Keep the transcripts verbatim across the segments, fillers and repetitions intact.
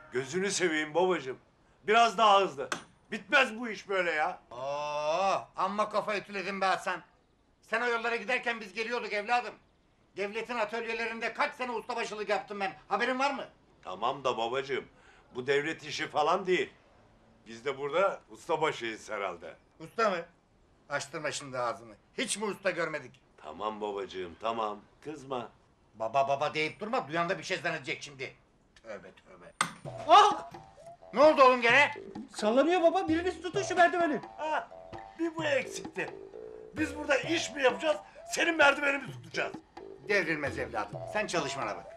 Gözünü seveyim babacığım. Biraz daha hızlı. Bitmez bu iş böyle ya. Oo, amma kafa ütüledin be Hasan. Sen o yollara giderken biz geliyorduk evladım. Devletin atölyelerinde kaç sene ustabaşılık yaptım ben. Haberin var mı? Tamam da babacığım. Bu devlet işi falan değil. Biz de burada ustabaşıyız herhalde. Usta mı? Açtırma şimdi ağzını. Hiç mi usta görmedik? Tamam babacığım tamam. Kızma. Baba baba deyip durma. Duyan da bir şey zannedecek şimdi. Tövbe tövbe. Ah! Ne oldu oğlum gene? Sallanıyor baba. Biriniz tutun şu merdiveni. Ha, bir bu eksikti. Biz burada iş mi yapacağız? Senin merdivenimi tutacağız. Devrilmez evladım. Sen çalışmana bak.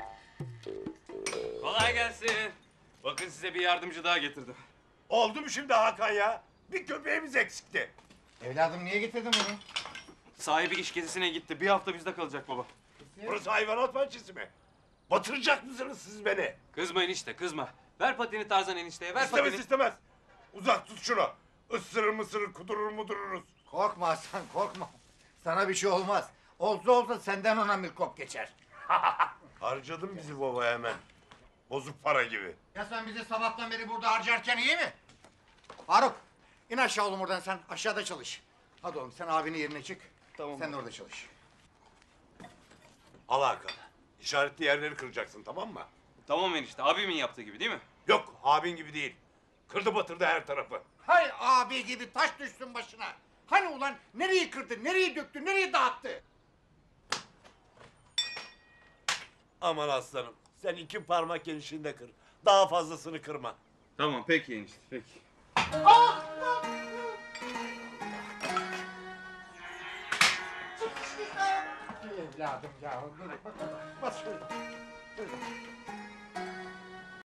Kolay gelsin. Bakın size bir yardımcı daha getirdim. Oldu mu şimdi Hakan ya? Bir köpeğimiz eksikti. Evladım niye getirdin bunu? Sahibi iş gezisine gitti. Bir hafta bizde kalacak baba. Burası hayvanat bahçesi mi? Batıracak mısınız siz beni? Kızma enişte kızma. Ver patini Tarzan enişteye ver İstemez patini. istemez. Uzak tut şunu. Isırır mısırır kudurur mudururuz. Korkma Hasan korkma. Sana bir şey olmaz. Olsa olsa senden ona mikrop geçer. Harcadın bizi baba hemen. Bozuk para gibi. Ya sen bizi sabahtan beri burada harcarken iyi mi? Faruk, in aşağı oğlum oradan sen aşağıda çalış. Hadi oğlum sen abinin yerine çık. Tamam. Sen de orada çalış. Al Hakan. İşaretli yerleri kıracaksın tamam mı? Tamam enişte abimin yaptığı gibi değil mi? Yok abin gibi değil. Kırdı batırdı her tarafı. Hay abi gibi taş düşsün başına. Hani ulan nereyi kırdı, nereyi döktü, nereyi dağıttı? Aman aslanım. Sen iki parmak genişliğinde kır. Daha fazlasını kırma. Tamam peki enişte peki. Evladım ya. Dur bakalım.